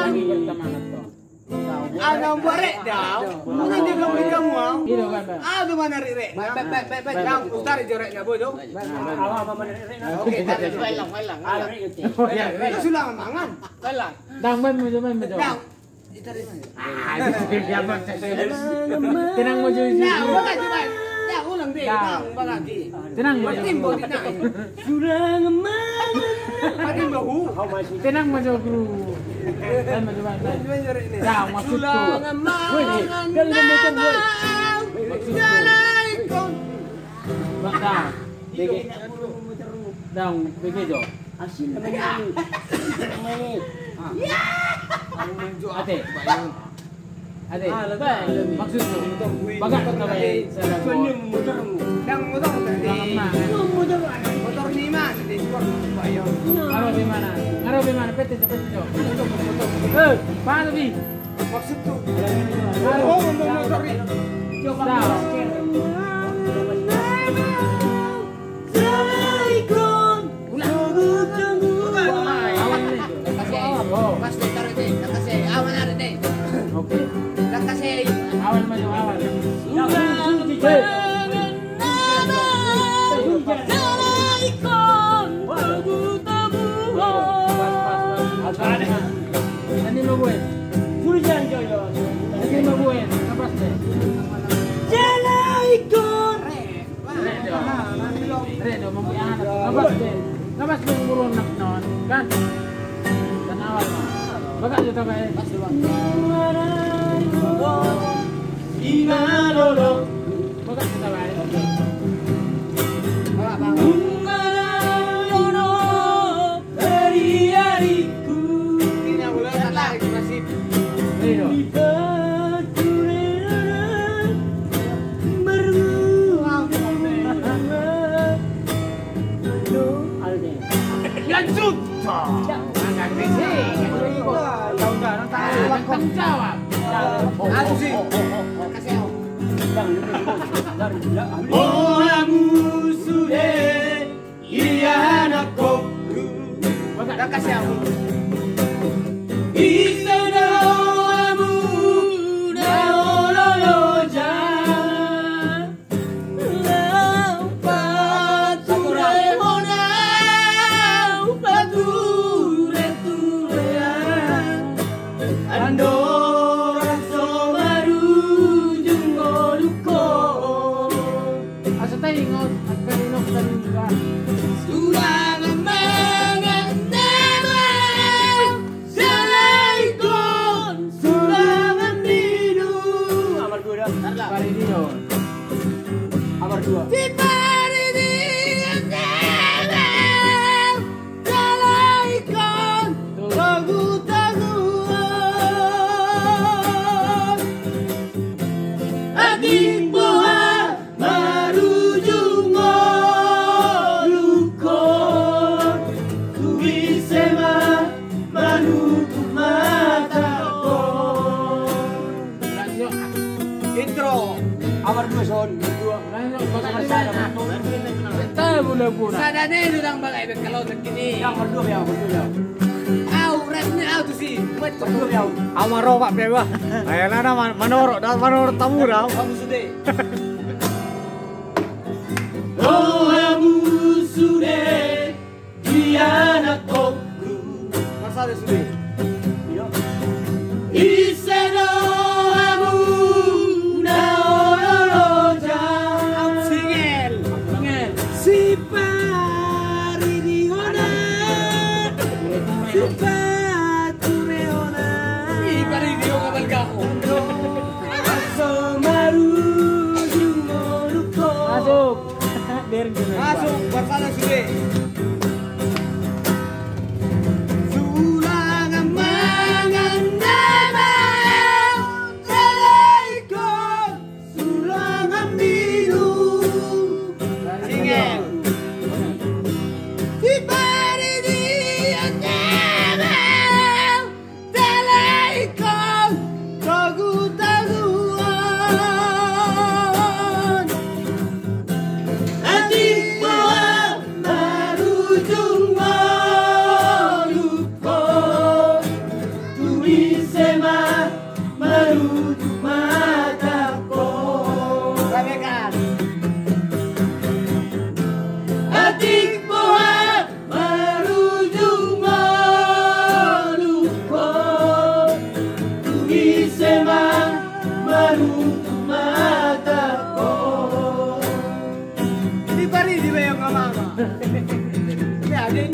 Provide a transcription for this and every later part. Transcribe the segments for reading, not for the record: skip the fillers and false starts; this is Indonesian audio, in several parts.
Ang barek daw. Muna dia kamu kamu mau. Iya kan. Ah tu mana rek. Yang utara jorek na bodo. Awak apa mana rek. Okey, tak ada. Hilang. Ada rek itu. Itu sulang mangan. Hilang. Dang main mo. Yang Tenang mo Joy. Nah, bagai tu bagai. Dah ulang deh. Bagai di. Tenang mo. Timbo di nak. Sudah ngeman. Pakai bahu. Tenang mo Joy Guru. Dan mo Joy. Dah maksud tu. Woi, kan macam boy. Assalamualaikum. Bangsa. Bege. Dang bege Jo. Asin namanya ini. Namanya ini. Ate. Ate. Maksud tu. Bagat kata baik. Yang motor tadi. Motor ni mana? Di sport bayar. Ngaro di mana? Pete Jo. Paano bi? Maksud tu. Oh, motor ni. Coba. Pasti taruh deh, kasih. Awan ada deh. Oke. Kasih. Awal maju awal. Nanti mau buat. Hujan joyo. Nanti mau buat. Kapas deh. Jalan ikon. Redo mau punya anak. Kapas deh. Kapas deh burung nak non kan. Dan awal mah. Bagat juga baik. Imalolo. Bagat juga baik. Imalolo. Hari-hariku. Ini boleh tarik masih. Redo. Lanjut. Agak risih. Tahu enggak? Orang tahu. Tanggung jawab. Aku sih. Kasih. Oh musude iya anakku. Dah kasih aku. Isana amu naololoja. Sadane itu dang balai kalau begini. Yang berdua ya. Rapnya tu sih. Berdua ya. Amaro Pak Dewa. Ayana manor tamu dah. Kamu sudah. Oh musude iya anakku. Masa ada sudah. Iseno amu naololoja. Singel. Si pari di ona. Si pature ona. Pari dia kapal kaho. Somaru jumoluko. Masuk. Biar gini. Masuk. Bersama sudah. Sulang mataku. Di pari di bayang mama. Ya, ding.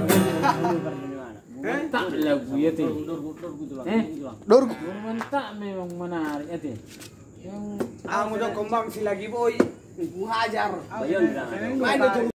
Tak lagu ya teh. Dur. Tak memang menarik ya teh. Yang Ang udah kembang si lagi boy. Hajar. Ayun. Main itu